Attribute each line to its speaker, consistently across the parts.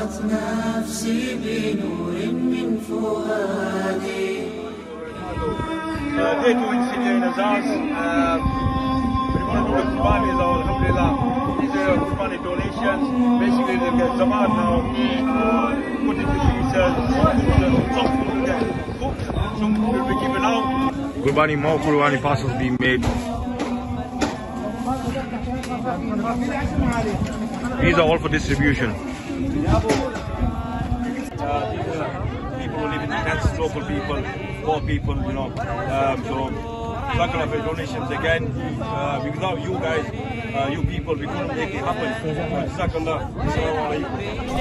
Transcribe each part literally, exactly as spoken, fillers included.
Speaker 1: أشرقت نفسي بنور من فؤادي.
Speaker 2: Day two insignia in Azaz. We want to do the Qurbani is our alhamdulillah. These are Qurbani donations. Basically they get Zamat now, uh, put into freezers, some food will get cooked, some will be given out.
Speaker 3: Qurbani, more Qurbani parcels being made. These are all for distribution.
Speaker 2: People who live in the tents, local people, poor people, you know. Um, so, Jazakallah for donations again. Uh, without you guys, uh, you people, we couldn't make it happen. Jazakallah. Assalamu alaikum.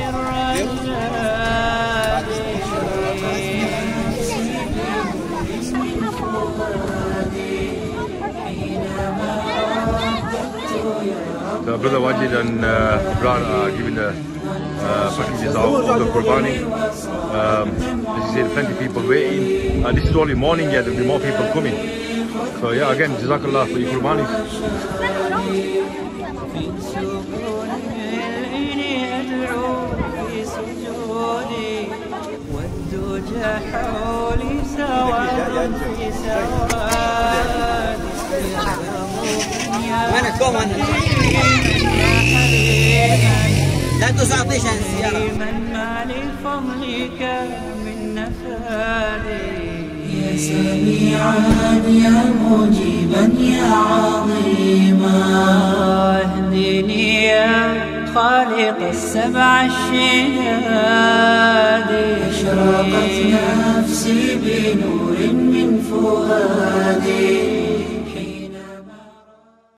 Speaker 3: So Brother Wajid and uh, Abrar are giving the uh, packages out of the Qurbani. Um, as you said, plenty of people waiting. Uh, this is only morning yet, there will be more people coming. So yeah, again, Jazakallah for your Qurbanis.
Speaker 4: وانا كوم وانا لا تسعطيش عن السيارة.
Speaker 1: يا سميعا يا مجيبا يا عظيما، اهدني يا خالق السبع الشداد. أشرقت نفسي بنور من فؤادي.